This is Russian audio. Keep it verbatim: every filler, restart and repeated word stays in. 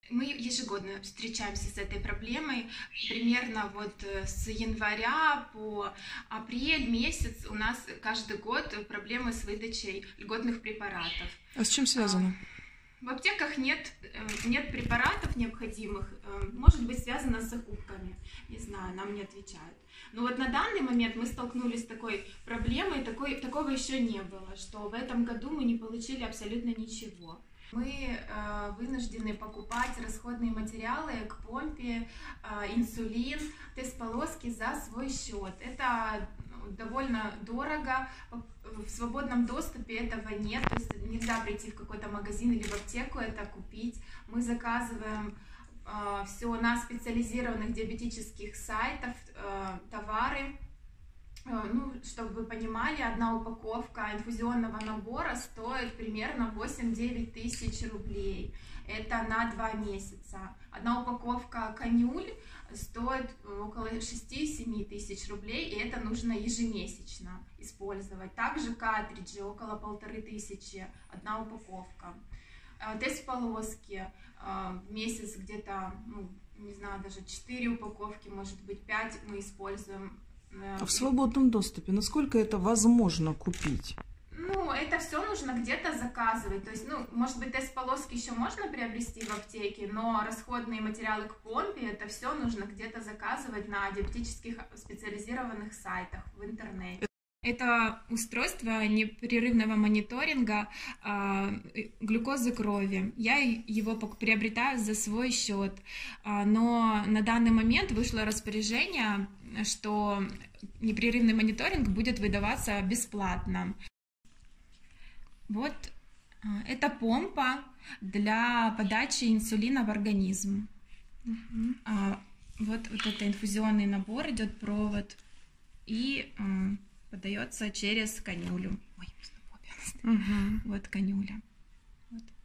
Мы ежегодно встречаемся с этой проблемой. Примерно вот с января по апрель месяц у нас каждый год проблемы с выдачей льготных препаратов. А с чем связано? В аптеках нет, нет препаратов необходимых. Может быть, связано с закупками. Не знаю, нам не отвечают. Но вот на данный момент мы столкнулись с такой проблемой, такой, такого еще не было, что в этом году мы не получили абсолютно ничего. Мы э, вынуждены покупать расходные материалы к помпе, э, инсулин, тест-полоски за свой счет. Это довольно дорого, в свободном доступе этого нет, то есть нельзя прийти в какой-то магазин или в аптеку это купить. Мы заказываем э, все на специализированных диабетических сайтах, э, товары. Ну, чтобы вы понимали, одна упаковка инфузионного набора стоит примерно восемь-девять тысяч рублей. Это на два месяца. Одна упаковка канюль стоит около шести-семи тысяч рублей, и это нужно ежемесячно использовать. Также картриджи около полторы тысячи, одна упаковка. Тест-полоски в месяц где-то, ну, не знаю, даже четыре упаковки, может быть пять мы используем. А в свободном доступе насколько это возможно купить? Ну, это все нужно где-то заказывать. То есть, ну, может быть, тест-полоски еще можно приобрести в аптеке, но расходные материалы к помпе, это все нужно где-то заказывать на диабетических специализированных сайтах в интернете. Это устройство непрерывного мониторинга э, глюкозы крови. Я его приобретаю за свой счет, э, но на данный момент вышло распоряжение, что непрерывный мониторинг будет выдаваться бесплатно. Вот э, это помпа для подачи инсулина в организм. Uh-huh. а, вот, вот это инфузионный набор, идет провод и э, подается через канюлю. Ой, угу. Вот канюля. Вот.